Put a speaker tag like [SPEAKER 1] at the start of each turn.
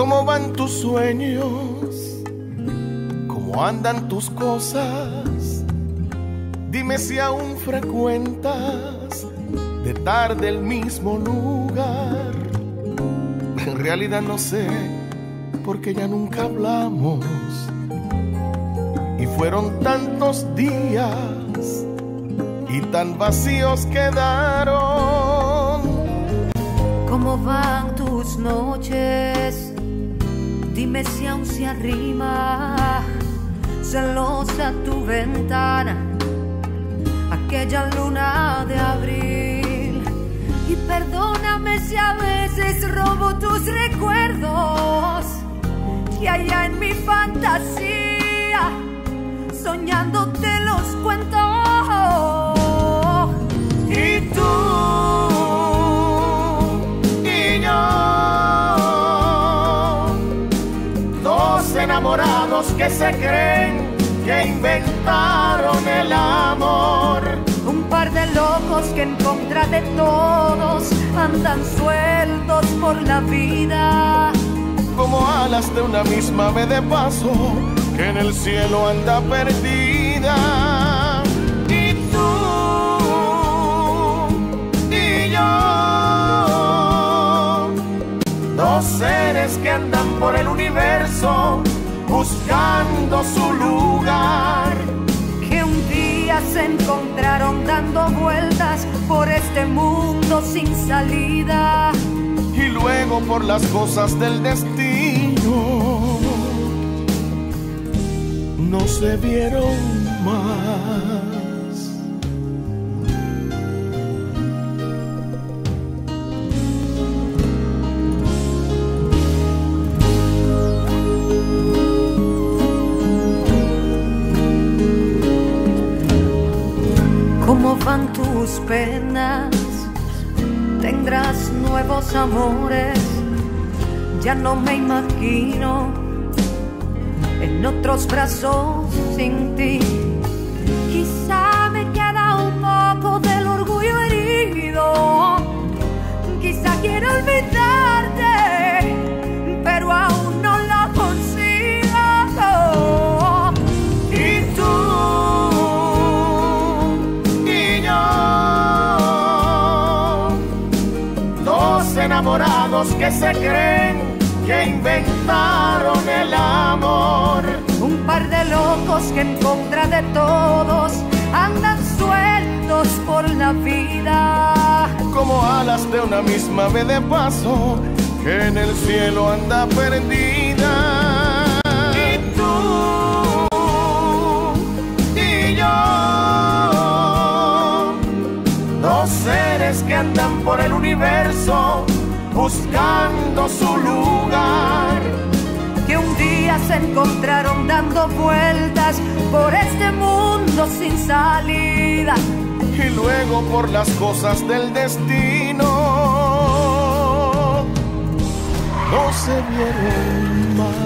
[SPEAKER 1] ¿Cómo van tus sueños? ¿Cómo andan tus cosas? Dime si aún frecuentas de tarde el mismo lugar. En realidad no sé, porque ya nunca hablamos. Y fueron tantos días y tan vacíos quedaron.
[SPEAKER 2] ¿Cómo van tus noches? Dime si aún se arrima celosa tu ventana aquella luna de abril. Y perdóname si a veces robo tus recuerdos, que allá en mi fantasía soñando te los cuento. Y tú y yo, dos enamorados que se creen que inventaron el amor. Un par de locos que en contra de todos andan sueltos por la vida.
[SPEAKER 1] Como alas de una misma ave de paso que en el cielo anda perdida. Y tú y yo, dos seres que andan por el universo buscando su lugar,
[SPEAKER 2] que un día se encontraron dando vueltas por este mundo sin salida.
[SPEAKER 1] Y luego por las cosas del destino no se vieron más.
[SPEAKER 2] ¿Cómo van tus penas? ¿Tendrás nuevos amores? Ya no me imagino en otros brazos sin ti. Quizá me queda un poco del orgullo herido. Quizá quiero olvidarte, pero aún no lo consigo.
[SPEAKER 1] Y tú y yo, dos enamorados que se creen que inventaron el amor.
[SPEAKER 2] Un par de locos que en contra de todos andan sueltos por la vida.
[SPEAKER 1] Como alas de una misma ave de paso que en el cielo anda perdida. Y tú y yo, dos seres que andan por el universo buscando su lugar,
[SPEAKER 2] que un día se encontraron dando vueltas por este mundo sin salida.
[SPEAKER 1] y luego por las cosas del destino no se vieron más.